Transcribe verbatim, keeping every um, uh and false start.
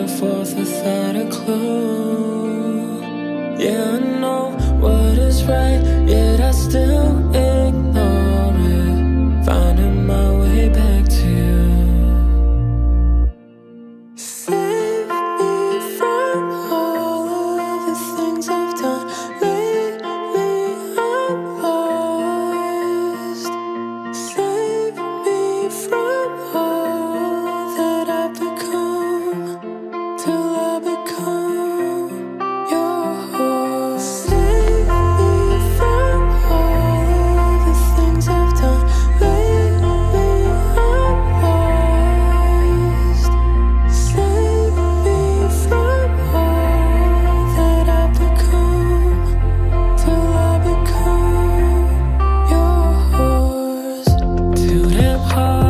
and forth without a clue. Yeah, I know what is right, yet I still ignore it, finding my way back to you. Save me from all of the things I've done lately. I'm lost. Save me from all that I've become, till I become yours. Save me from all of the things I've done lately. I'm lost. Save me from all that I've become, till I become yours. Too damn hard